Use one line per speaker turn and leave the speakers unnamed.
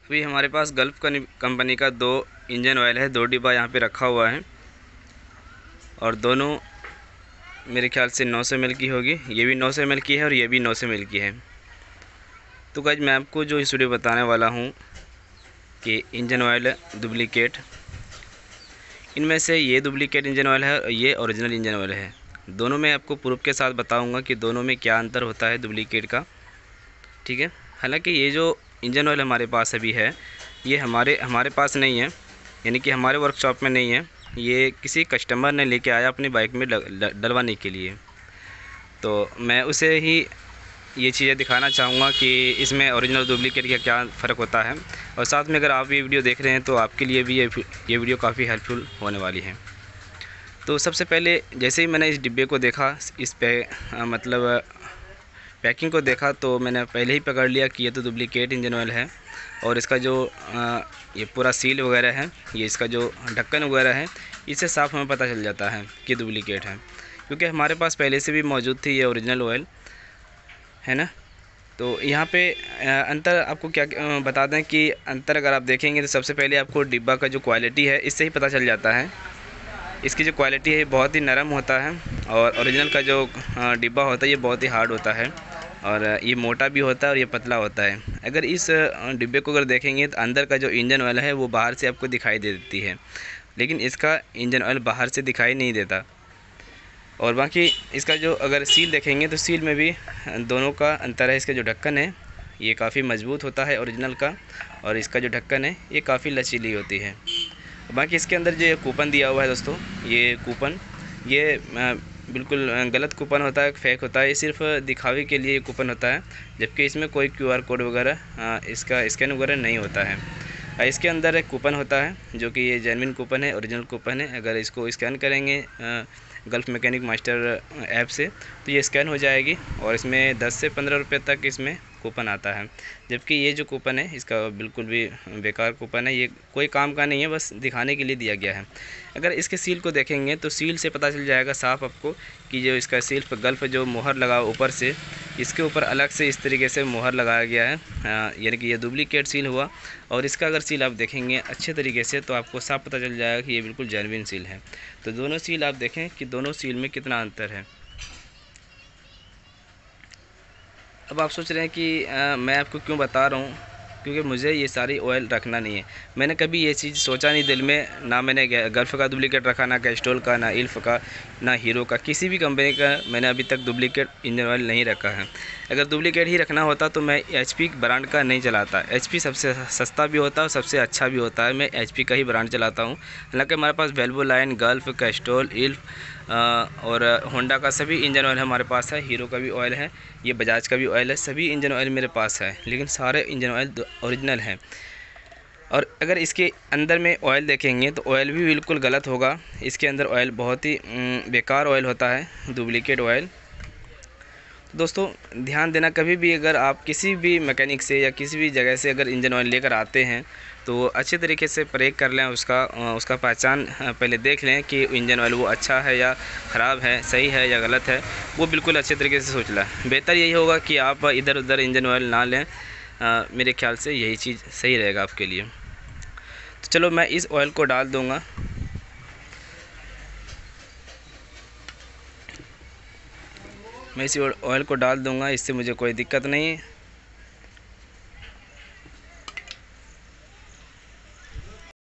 तो ये हमारे पास गल्फ कंपनी का 2 इंजन ऑयल है, 2 डिब्बा यहाँ पे रखा हुआ है और दोनों मेरे ख्याल से 900 ml की होगी। ये भी 900 ml की है और ये भी 900 ml की है। तो गाइस मैं आपको जो इस वीडियो बताने वाला हूँ कि इंजन ऑयल डुप्लीकेट, इनमें से ये डुप्लीकेट इंजन ऑयल है और ये ओरिजिनल इंजन ऑयल है। दोनों में आपको प्रूफ के साथ बताऊंगा कि दोनों में क्या अंतर होता है डुप्लीकेट का, ठीक है। हालांकि ये जो इंजन ऑयल हमारे पास अभी है ये हमारे पास नहीं है, यानी कि हमारे वर्कशॉप में नहीं है। ये किसी कस्टमर ने लेके आया अपनी बाइक में डलवाने के लिए, तो मैं उसे ही ये चीज़ें दिखाना चाहूँगा कि इसमें ओरिजिनल डुप्लीकेट का क्या फ़र्क होता है। और साथ में अगर आप ये वीडियो देख रहे हैं तो आपके लिए भी ये वीडियो काफ़ी हेल्पफुल होने वाली है। तो सबसे पहले जैसे ही मैंने इस डिब्बे को देखा, इस पे मतलब पैकिंग को देखा, तो मैंने पहले ही पकड़ लिया कि ये तो डुप्लीकेट इंजन ऑयल है। और इसका जो ये पूरा सील वगैरह है, ये इसका जो ढक्कन वगैरह है, इससे साफ हमें पता चल जाता है कि डुप्लीकेट है, क्योंकि हमारे पास पहले से भी मौजूद थी ये ओरिजिनल ऑयल, है ना। तो यहाँ पे अंतर आपको क्या बता दें कि अंतर अगर आप देखेंगे तो सबसे पहले आपको डिब्बा का जो क्वालिटी है इससे ही पता चल जाता है। इसकी जो क्वालिटी है बहुत ही नरम होता है और ओरिजिनल का जो डिब्बा होता है ये बहुत ही हार्ड होता है और ये मोटा भी होता है और ये पतला होता है। अगर इस डिब्बे को अगर देखेंगे तो अंदर का जो इंजन ऑयल है वो बाहर से आपको दिखाई दे देती है, लेकिन इसका इंजन ऑयल बाहर से दिखाई नहीं देता। और बाकी इसका जो अगर सील देखेंगे तो सील में भी दोनों का अंतर है। इसका जो ढक्कन है ये काफ़ी मजबूत होता है ओरिजिनल का, और इसका जो ढक्कन है ये काफ़ी लचीली होती है। बाकी इसके अंदर जो कूपन दिया हुआ है दोस्तों, ये कूपन ये बिल्कुल गलत कूपन होता है, फेक होता है। ये सिर्फ दिखावे के लिए कूपन होता है, जबकि इसमें कोई QR कोड वगैरह इसका स्कैन वगैरह नहीं होता है। इसके अंदर एक कूपन होता है जो कि ये जेन्युइन कूपन है, ओरिजिनल कूपन है। अगर इसको स्कैन करेंगे गल्फ मैकेनिक मास्टर ऐप से तो ये स्कैन हो जाएगी और इसमें 10 से 15 रुपये तक इसमें कूपन आता है। जबकि ये जो कूपन है इसका बिल्कुल भी बेकार कूपन है, ये कोई काम का नहीं है, बस दिखाने के लिए दिया गया है। अगर इसके सील को देखेंगे तो सील से पता चल जाएगा साफ आपको कि जो इसका सील पर गल्फ जो मोहर लगा ऊपर से, इसके ऊपर अलग से इस तरीके से मोहर लगाया गया है, यानी कि ये डुप्लीकेट सील हुआ। और इसका अगर सील आप देखेंगे अच्छे तरीके से तो आपको साफ पता चल जाएगा कि ये बिल्कुल जेन्युइन सील है। तो दोनों सील आप देखें कि दोनों सील में कितना अंतर है। अब आप सोच रहे हैं कि मैं आपको क्यों बता रहा हूँ, क्योंकि मुझे ये सारी ऑयल रखना नहीं है। मैंने कभी ये चीज़ सोचा नहीं दिल में, ना मैंने गल्फ का डुप्लीकेट रखा, ना कैस्ट्रॉल का, ना इल्फ का, ना हीरो का, किसी भी कंपनी का मैंने अभी तक डुप्लीकेट इंजन ऑयल नहीं रखा है। अगर डुप्लीकेट ही रखना होता तो मैं HP ब्रांड का नहीं चलाता। HP सबसे सस्ता भी होता है और सबसे अच्छा भी होता है, मैं HP का ही ब्रांड चलाता हूँ। हालाँकि हमारे पास Valvoline, Gulf, Castrol, Elf और होंडा का सभी इंजन ऑयल हमारे पास है। हीरो का भी ऑयल है, ये बजाज का भी ऑयल है, सभी इंजन ऑयल मेरे पास है, लेकिन सारे इंजन ऑयल ओरिजिनल हैं। और अगर इसके अंदर में ऑयल देखेंगे तो ऑयल भी बिल्कुल गलत होगा। इसके अंदर ऑयल बहुत ही बेकार ऑयल होता है, डुप्लीकेट ऑयल। तो दोस्तों ध्यान देना, कभी भी अगर आप किसी भी मैकेनिक से या किसी भी जगह से अगर इंजन ऑयल लेकर आते हैं तो अच्छे तरीके से परेख कर लें, उसका पहचान पहले देख लें कि इंजन ऑयल वो अच्छा है या ख़राब है, सही है या गलत है, वो बिल्कुल अच्छे तरीके से सोच लें। बेहतर यही होगा कि आप इधर उधर इंजन ऑयल ना लें, मेरे ख्याल से यही चीज़ सही रहेगा आपके लिए। तो चलो मैं इस ऑयल को डाल दूँगा। मैं इसी ऑयल को डाल दूँगा, इससे मुझे कोई दिक्कत नहीं है।